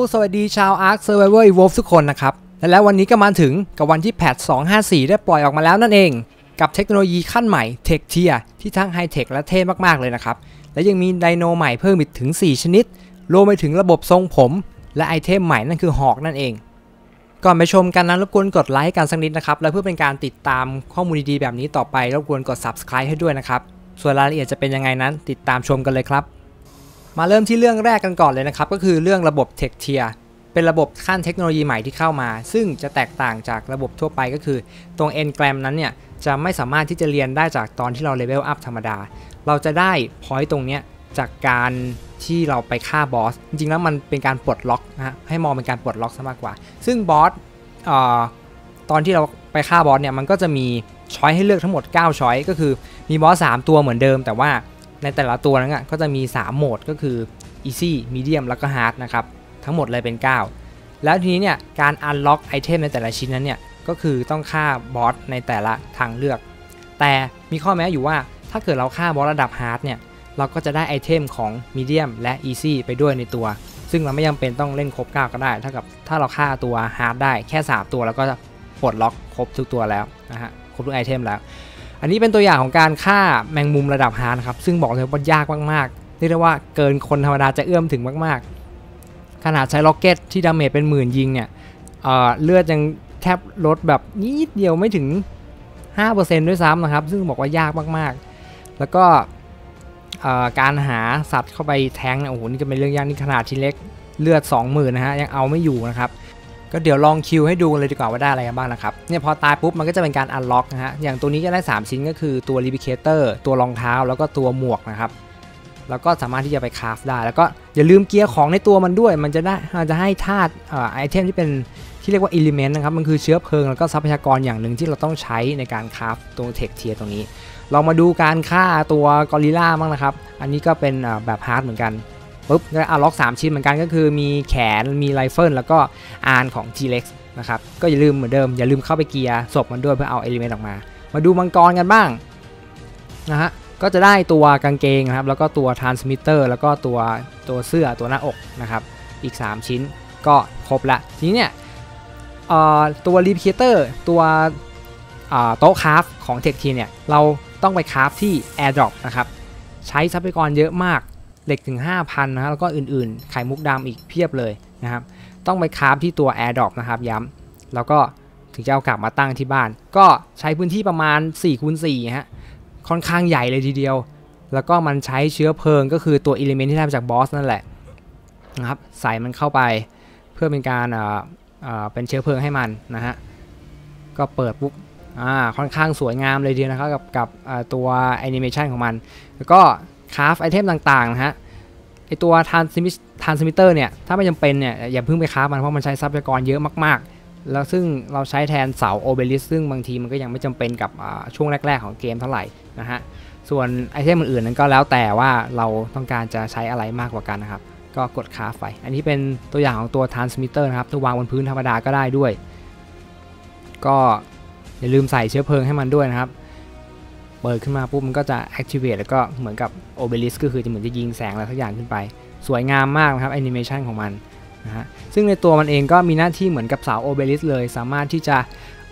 สวัสดีชาว Ark Survival Evolved ทุกคนนะครับและวันนี้ก็มาถึงกับวันที่แพท 254 ได้ปล่อยออกมาแล้วนั่นเองกับเทคโนโลยีขั้นใหม่ Tech Tier ที่ทั้งไฮเทคและเท่มากๆเลยนะครับและยังมีไดโนใหม่เพิ่มอีกถึง4ชนิดรวมไปถึงระบบทรงผมและไอเทมใหม่นั่นคือหอกนั่นเองก่อนไปชมกันนั้นรบกวนกดไลค์กันสักนิดนะครับและเพื่อเป็นการติดตามข้อมูลดีๆแบบนี้ต่อไปรบกวนกด Subscribe ให้ด้วยนะครับส่วนรายละเอียดจะเป็นยังไงนั้นติดตามชมกันเลยครับมาเริ่มที่เรื่องแรกกันก่อนเลยนะครับก็คือเรื่องระบบ Tech Tier เป็นระบบขั้นเทคโนโลยีใหม่ที่เข้ามาซึ่งจะแตกต่างจากระบบทั่วไปก็คือตรง Engram นั้นเนี่ยจะไม่สามารถที่จะเรียนได้จากตอนที่เราเลเวลอัพธรรมดาเราจะได้ point ตรงนี้จากการที่เราไปฆ่าบอสจริงๆแล้วมันเป็นการปลดล็อกนะฮะให้มองเป็นการปลดล็อกซะมากกว่าซึ่งบอสตอนที่เราไปฆ่าบอสเนี่ยมันก็จะมีช้อยให้เลือกทั้งหมด9ช้อยก็คือมีบอส3ตัวเหมือนเดิมแต่ว่าในแต่ละตัวนั้นก็จะมี3โหมดก็คือ easy medium แล้วก็ hard นะครับทั้งหมดเลยเป็น9แล้วทีนี้เนี่ยการ unlock ไอเทมในแต่ละชิ้นนั้นเนี่ยก็คือต้องฆ่าบอสในแต่ละทางเลือกแต่มีข้อแม้อยู่ว่าถ้าเกิดเราฆ่าบอสระดับ hard เนี่ยเราก็จะได้ไอเทมของ medium และ easy ไปด้วยในตัวซึ่งเราไม่จำเป็นต้องเล่นครบ9ก็ได้ถ้าเราฆ่าตัว hard ได้แค่3ตัวเราก็จะปลดล็อกครบทุกตัวแล้วนะฮะครบทุกไอเทมแล้วอันนี้เป็นตัวอย่างของการฆ่าแมงมุมระดับฮาร์ดนะครับซึ่งบอกเลยว่ายากมากๆเรียกได้ว่าเกินคนธรรมดาจะเอื้อมถึงมากๆขนาดใช้ล็อกเก็ตที่ดาเมจเป็นหมื่นยิงเนี่ยเลือดยังแทบลดแบบนิดเดียวไม่ถึง 5% ด้วยซ้ำนะครับซึ่งบอกว่ายากมากๆแล้วก็การหาสัตว์เข้าไปแทงเนี่ยโอ้โหนี่ก็เป็นเรื่องยากนี่ขนาดชิ้นเล็กเลือด 20,000 นะฮะยังเอาไม่อยู่นะครับก็เดี๋ยวลองคิวให้ดูเลยดีกว่าว่าได้อะไรกันบ้างนะครับเนี่ยพอตายปุ๊บมันก็จะเป็นการอันล็อกนะฮะอย่างตัวนี้จะได้3ชิ้นก็คือตัวรีพิเคเตอร์ตัวรองเท้าแล้วก็ตัวหมวกนะครับแล้วก็สามารถที่จะไปคราฟได้แล้วก็อย่าลืมเกียร์ของในตัวมันด้วยมันจะให้ธาตุไอเทมที่เป็นที่เรียกว่าอิเลเมนต์นะครับมันคือเชื้อเพลิงแล้วก็ทรัพยากรอย่างหนึ่งที่เราต้องใช้ในการคราฟตัวเทคเทียร์ตรงนี้ลองมาดูการฆ่าตัวกอริลล่าบ้างนะครับอันนี้ก็เป็นแบบฮาร์ดเหมือนกันปุ๊บก็ล็อก3ชิ้นเหมือนกันก็คือมีแขนมีไรเฟิลแล้วก็อาร์ของ T-Rex นะครับก็อย่าลืมเหมือนเดิมอย่าลืมเข้าไปเกียร์ศพมันด้วยเพื่อเอาเอลิเมนต์ออกมาดูมังกรกันบ้างนะฮะก็จะได้ตัวกางเกงนะครับแล้วก็ตัวทรานสมิเตอร์แล้วก็ตัวเสื้อตัวหน้าอกนะครับอีก3ชิ้นก็ครบละทีนี้เนี่ยตัวรีพิเคเตอร์ตัวโต๊ะคราฟของเทคทีเนี่ยเราต้องไปคราฟที่ Airdrop นะครับใช้ทรัพยากรเยอะมากเหล็กถึง 5,000 นะแล้วก็อื่นๆไข่มุกดำอีกเพียบเลยนะครับต้องไปคราฟที่ตัว Airdrop นะครับย้ำแล้วก็ถึงจะเอากลับมาตั้งที่บ้านก็ใช้พื้นที่ประมาณ 4x4 ฮะค่อนข้างใหญ่เลยทีเดียวแล้วก็มันใช้เชื้อเพลิงก็คือตัวอิเลเมนต์ที่ได้มาจากบอสนั่นแหละนะครับใส่มันเข้าไปเพื่อเป็นการเป็นเชื้อเพลิงให้มันนะฮะก็เปิดปุ๊บค่อนข้างสวยงามเลยทีเดียวนะครับกับตัวแอนิเมชันของมันแล้วก็คราฟไอเทมต่างๆนะฮะไอตัวทรานสมิเตอร์เนี่ยถ้าไม่จำเป็นเนี่ยอย่าเพิ่งไปคราฟมันเพราะมันใช้ทรัพยากรเยอะมากๆแล้วซึ่งเราใช้แทนเสาโอเบลิสซึ่งบางทีมันก็ยังไม่จำเป็นกับช่วงแรกๆของเกมเท่าไหร่นะฮะส่วนไอเทมอื่นๆนั้นก็แล้วแต่ว่าเราต้องการจะใช้อะไรมากกว่ากันนะครับก็กดคราฟไปอันนี้เป็นตัวอย่างของตัวทรานสมิเตอร์นะครับถ้าวางบนพื้นธรรมดาก็ได้ด้วยก็อย่าลืมใส่เชื้อเพลิงให้มันด้วยนะครับเปิดขึ้นมาปุ๊บมันก็จะ activate แล้วก็เหมือนกับ obelisk ก็คือจะเหมือนจะยิงแสงอะไรสักอย่างขึ้นไปสวยงามมากนะครับแอนิเมชันของมันนะฮะซึ่งในตัวมันเองก็มีหน้าที่เหมือนกับเสา obelisk เลยสามารถที่จะ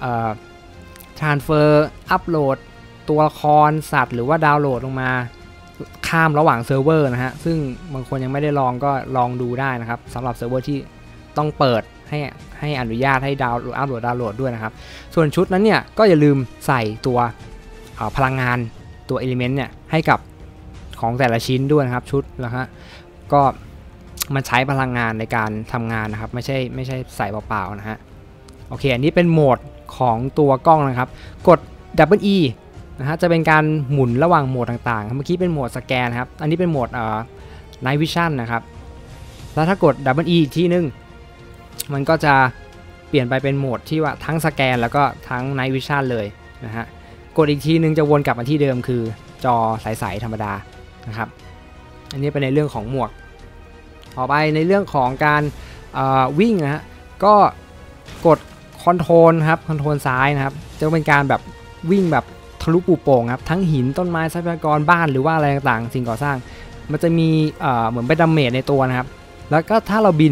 transfer อัปโหลดตัวละครสัตว์หรือว่าดาวน์โหลดลงมาข้ามระหว่างเซิร์ฟเวอร์นะฮะซึ่งบางคนยังไม่ได้ลองก็ลองดูได้นะครับสำหรับเซิร์ฟเวอร์ที่ต้องเปิดให้อนุญาตให้ดาวน์โหลดด้วยนะครับส่วนชุดนั้นเนี่ยก็อย่าลืมใส่ตัวพลังงานตัวเอลิเมนต์เนี่ยให้กับของแต่ละชิ้นด้วยนะครับชุดแล้วฮะก็มันใช้พลังงานในการทำงานนะครับไม่ใช่ใส่เปล่าๆนะฮะโอเคอันนี้เป็นโหมดของตัวกล้องนะครับกด Double E นะฮะจะเป็นการหมุนระหว่างโหมดต่างๆเมื่อกี้เป็นโหมดสแกนครับอันนี้เป็นโหมดNight Vision นะครับแล้วถ้ากด Double E อีกทีนึงมันก็จะเปลี่ยนไปเป็นโหมดที่ว่าทั้งสแกนแล้วก็ทั้ง Night Vision เลยนะฮะกดอีกทีนึงจะวนกลับมาที่เดิมคือจอใสๆธรรมดานะครับอันนี้เป็นในเรื่องของหมวกต่อไปในเรื่องของการวิ่งนะฮะก็กดคอนโทรลครับคอนโทรลซ้ายนะครับจะเป็นการแบบวิ่งแบบทะลุปูโป่งครับทั้งหินต้นไม้ทรัพยากรบ้านหรือว่าอะไรต่างๆสิ่งก่อสร้างมันจะมีเหมือนเป็นดาเมจในตัวนะครับแล้วก็ถ้าเราบินเนี่ย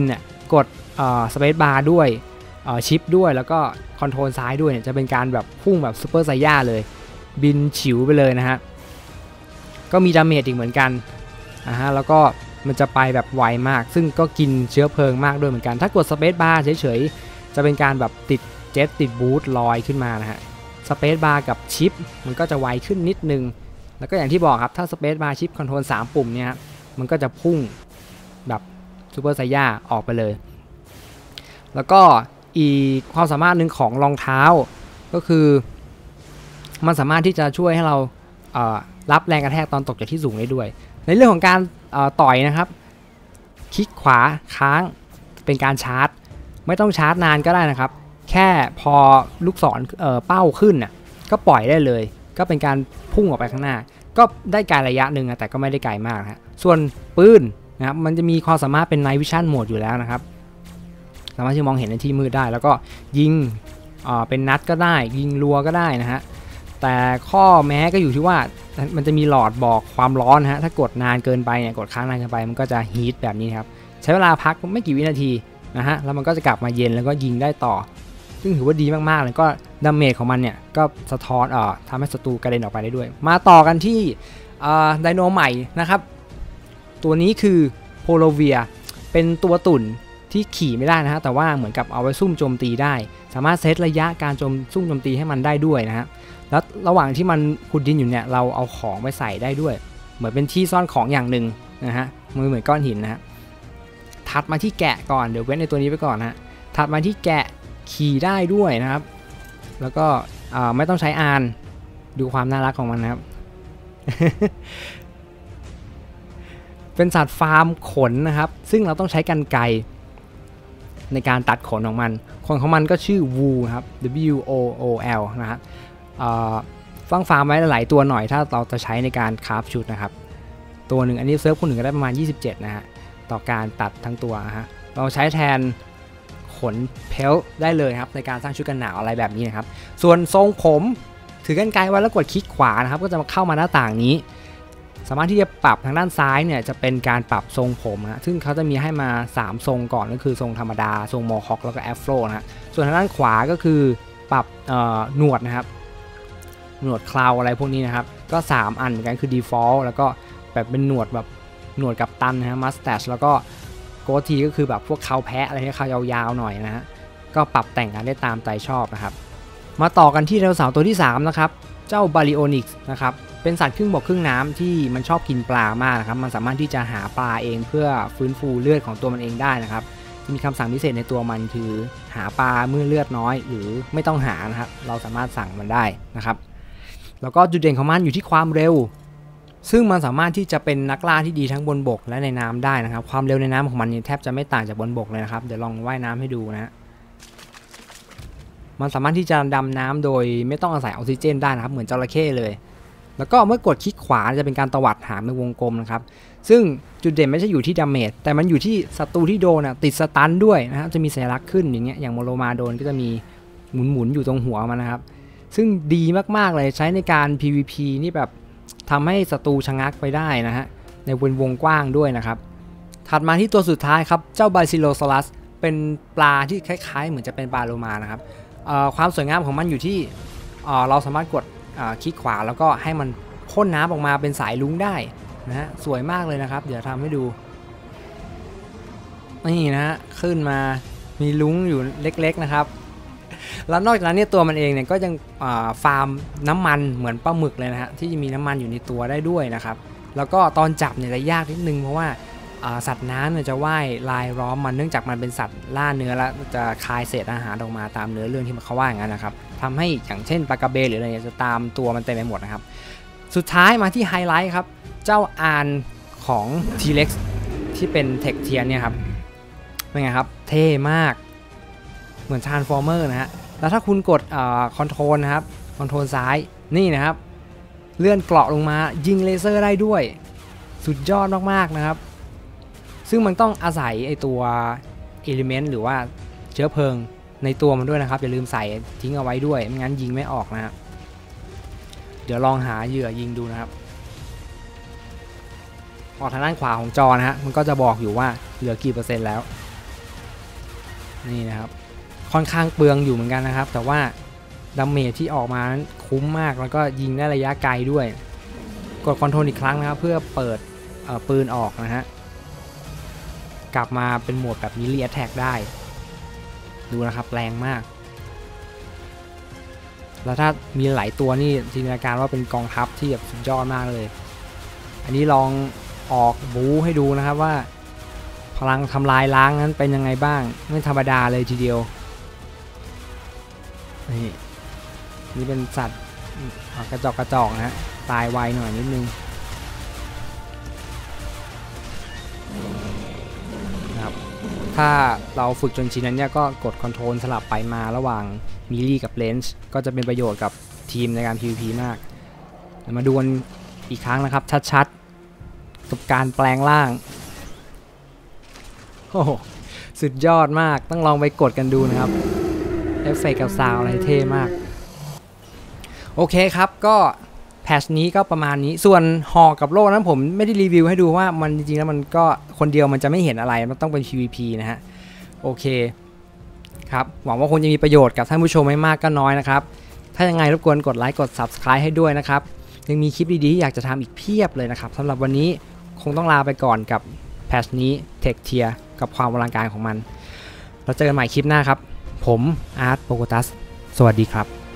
กดสเปซบาร์ด้วยชิปด้วยแล้วก็คอนโทรลซ้ายด้วยเนี่ยจะเป็นการแบบพุ่งแบบซูเปอร์ไซย่าเลยบินฉิวไปเลยนะฮะก็มีดาเมจอีกเหมือนกันแล้วก็มันจะไปแบบไวมากซึ่งก็กินเชื้อเพลิงมากด้วยเหมือนกันถ้ากดสเปซบาร์เฉยๆจะเป็นการแบบติดเจ็ตติดบูทลอยขึ้นมานะฮะสเปซบาร์กับชิปมันก็จะไวขึ้นนิดนึงแล้วก็อย่างที่บอกครับถ้าสเปซบาร์ชิปคอนโทรล3ปุ่มเนี่ยมันก็จะพุ่งแบบซูเปอร์ไซย่าออกไปเลยแล้วก็อีกความสามารถหนึ่งของรองเท้าก็คือมันสามารถที่จะช่วยให้เรารับแรงกระแทกตอนตกจากที่สูงได้ด้วยในเรื่องของการต่อยนะครับคลิกขวาค้างเป็นการชาร์จไม่ต้องชาร์จนานก็ได้นะครับแค่พอลูกศรเป้าขึ้นน่ะก็ปล่อยได้เลยก็เป็นการพุ่งออกไปข้างหน้าก็ได้ไกลระยะหนึ่งแต่ก็ไม่ได้ไกลมากฮะส่วนปืนนะครับมันจะมีความสามารถเป็น Night Vision Mode อยู่แล้วนะครับสามารถที่มองเห็นในที่มืดได้แล้วก็ยิงเป็นนัดก็ได้ยิงรัวก็ได้นะฮะแต่ข้อแม้ก็อยู่ที่ว่ามันจะมีหลอดบอกความร้อนฮะถ้ากดนานเกินไปเนี่ยกดค้างนานเกินไปมันก็จะฮีทแบบนี้ครับใช้เวลาพักไม่กี่วินาทีนะฮะแล้วมันก็จะกลับมาเย็นแล้วก็ยิงได้ต่อซึ่งถือว่าดีมากๆเลยก็ดาเมจของมันเนี่ยก็สะท้อนทำให้ศัตรูกระเด็นออกไปได้ด้วยมาต่อกันที่ไดโนใหม่นะครับตัวนี้คือโพโลเวียเป็นตัวตุ่นที่ขี่ไม่ได้นะฮะแต่ว่าเหมือนกับเอาไว้ซุ่มโจมตีได้สามารถเซตระยะการซุ่มโจมตีให้มันได้ด้วยนะฮะแล้วระหว่างที่มันขุดดินอยู่เนี่ยเราเอาของไปใส่ได้ด้วยเหมือนเป็นที่ซ่อนของอย่างหนึ่งนะฮะเหมือนก้อนหินนะฮะถัดมาที่แกะก่อนเดี๋ยวเว้นในตัวนี้ไปก่อนนะถัดมาที่แกะขี่ได้ด้วยนะครับแล้วก็ไม่ต้องใช้อานดูความน่ารักของมันนะครับ เป็นสัตว์ฟาร์มขนนะครับซึ่งเราต้องใช้กรรไกรในการตัดขนของมันขนของมันก็ชื่อ wool ครับ WOOL นะฮะฟังฟาร์มไว้หลายตัวหน่อยถ้าเราจะใช้ในการคราฟชุดนะครับตัวหนึ่งอันนี้เซิร์ฟคนหนึ่งก็ได้ประมาณ27นะฮะต่อการตัดทั้งตัวฮะเราใช้แทนขนเพลได้เลยครับในการสร้างชุดกันหนาวอะไรแบบนี้นะครับส่วนทรงผมถือกรรไกรไว้แล้วกดคลิกขวานะครับก็จะเข้ามาหน้าต่างนี้สามารถที่จะปรับทางด้านซ้ายเนี่ยจะเป็นการปรับทรงผมนะซึ่งเขาจะมีให้มา3ทรงก่อนก็คือทรงธรรมดาทรงโมฮอคแล้วก็แอฟโรนะฮะส่วนทางด้านขวาก็คือปรับหนวดนะครับหนวดเคราอะไรพวกนี้นะครับก็3อันเหมือนกันคือ default แล้วก็แบบเป็นหนวดแบบหนวดกับตันนะฮะ mustache แล้วก็โกทีก็คือแบบพวกเคราแพะอะไรที่เครายาวๆหน่อยนะฮะก็ปรับแต่งกันได้ตามใจชอบนะครับมาต่อกันที่ไดโนเสาร์ตัวที่3นะครับเจ้าบาริโอนิกส์นะครับเป็นสัตว์ครึ่งบกครึ่งน้ำที่มันชอบกินปลามากนะครับมันสามารถที่จะหาปลาเองเพื่อฟื้นฟูเลือดของตัวมันเองได้นะครับมีคำสั่งพิเศษในตัวมันคือหาปลาเมื่อเลือดน้อยหรือไม่ต้องหานะครับเราสามารถสั่งมันได้นะครับแล้วก็จุดเด่นของมันอยู่ที่ความเร็วซึ่งมันสามารถที่จะเป็นนักล่าที่ดีทั้งบนบกและในน้ำได้นะครับความเร็วในน้ำของมันแทบจะไม่ต่างจากบนบกเลยนะครับเดี๋ยวลองว่ายน้ำให้ดูนะมันสามารถที่จะดำน้ำโดยไม่ต้องอาศัยออกซิเจนได้นะครับเหมือนจระเข้เลยแล้วก็เมื่อกดคลิกขวาจะเป็นการตวัดหางในวงกลมนะครับซึ่งจุดเด่นไม่ใช่อยู่ที่ดาเมจแต่มันอยู่ที่ศัตรูที่โดนติดสตันด้วยนะครับจะมีสัญลักษณ์ขึ้นอย่างเงี้ยอย่างโมโลมาโดนก็จะมีหมุนอยู่ตรงหัวมันนะครับซึ่งดีมากๆเลยใช้ในการ PVP นี่แบบทำให้ศัตรูชะงักไปได้นะฮะในวงกว้างด้วยนะครับถัดมาที่ตัวสุดท้ายครับเจ้าบาซิโลซอรัสเป็นปลาที่คล้ายๆเหมือนจะเป็นปลาโลมานะครับความสวยงามของมันอยู่ที่เราสามารถกดคลิกขวาแล้วก็ให้มันพ่นน้ำออกมาเป็นสายลุ้งได้นะฮะสวยมากเลยนะครับเดี๋ยวทำให้ดูนี่นะฮะขึ้นมามีลุ้งอยู่เล็กๆนะครับแล้วนอกจากนั้นเนี่ยตัวมันเองเนี่ยก็ยังฟาร์มน้ำมันเหมือนปลาหมึกเลยนะฮะที่จะมีน้ำมันอยู่ในตัวได้ด้วยนะครับแล้วก็ตอนจับเนี่ยจะยากนิดนึงเพราะว่าสัตว์น้ำเนี่ยจะว่ายลายล้อมมันเนื่องจากมันเป็นสัตว์ล่าเนื้อแล้วจะคายเศษอาหารออกมาตามเนื้อเรื่องที่มันเขาว่าอย่างนั้นนะครับทำให้อย่างเช่นปลากระเบนหรืออะไรจะตามตัวมันเต็มไปหมดนะครับสุดท้ายมาที่ไฮไลท์ครับเจ้าอานของ T-Rex ที่เป็นเทคเทียนเนี่ยครับเป็นไงครับเท่มากเหมือน Transformer นะฮะแล้วถ้าคุณกดคอนโทรลนะครับคอนโทรลซ้ายนี่นะครับเลื่อนเกราะลงมายิงเลเซอร์ได้ด้วยสุดยอดมากๆนะครับซึ่งมันต้องอาศัยไอตัวเอลิเมนต์หรือว่าเชื้อเพลิงในตัวมันด้วยนะครับอย่าลืมใส่ทิ้งเอาไว้ด้วยไม่งั้นยิงไม่ออกนะครับเดี๋ยวลองหาเหยื่อยิงดูนะครับออกทางด้านขวาของจอนะฮะมันก็จะบอกอยู่ว่าเหลือกี่เปอร์เซ็นต์แล้วนี่นะครับค่อนข้างเปลืองอยู่เหมือนกันนะครับแต่ว่าดาเมจที่ออกมานั้นคุ้มมากแล้วก็ยิงได้ระยะไกลด้วยกดคอนโทรลอีกครั้งนะครับเพื่อเปิดปืนออกนะฮะกลับมาเป็นโหมดแบบมิลลิแอทแทกได้ดูนะครับแรงมากแล้วถ้ามีหลายตัวนี่จินตนาการว่าเป็นกองทัพที่แบบสุดยอดมากเลยอันนี้ลองออกบู๊ให้ดูนะครับว่าพลังทำลายล้างนั้นเป็นยังไงบ้างไม่ธรรมดาเลยทีเดียวนี่เป็นสัตว์กระจอกนะฮะตายไวหน่อยนิดนึงนะครับถ้าเราฝึกจนชินนั้นเนี่ยก็กดคอนโทรลสลับไปมาระหว่างมิลลี่กับเลนส์ก็จะเป็นประโยชน์กับทีมในการ PVP มากมาดูกันอีกครั้งนะครับชัดๆกับการแปลงร่างโอ้สุดยอดมากต้องลองไปกดกันดูนะครับเอฟเฟกต์กับซาวด์อะไรเท่มากโอเคครับก็แพทช์นี้ก็ประมาณนี้ส่วนหอกกับโล่นั้นผมไม่ได้รีวิวให้ดูว่ามันจริงๆแล้วมันก็คนเดียวมันจะไม่เห็นอะไรมันต้องเป็น PVP นะฮะโอเคครับหวังว่าคงจะมีประโยชน์กับท่านผู้ชมไม่มากก็น้อยนะครับถ้ายังไงรบกวนกดไลค์กด Subscribe ให้ด้วยนะครับยังมีคลิปดีๆอยากจะทำอีกเพียบเลยนะครับสำหรับวันนี้คงต้องลาไปก่อนกับแพทช์นี้ Tech Tier กับความอลังการของมันเราเจอกันใหม่คลิปหน้าครับผมอาร์ตโปโกตัสสวัสดีครับ